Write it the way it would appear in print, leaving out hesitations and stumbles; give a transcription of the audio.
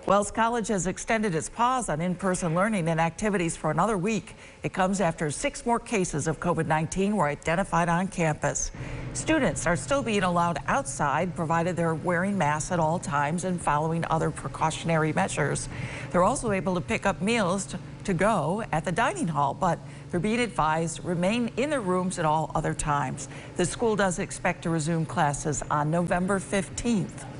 Wells College has extended its pause on in-person learning and activities for another week. It comes after 6 more cases of COVID-19 were identified on campus. Students are still being allowed outside, provided they're wearing masks at all times and following other precautionary measures. They're also able to pick up meals to go at the dining hall, but they're being advised remain in their rooms at all other times. The school does expect to resume classes on November 15th.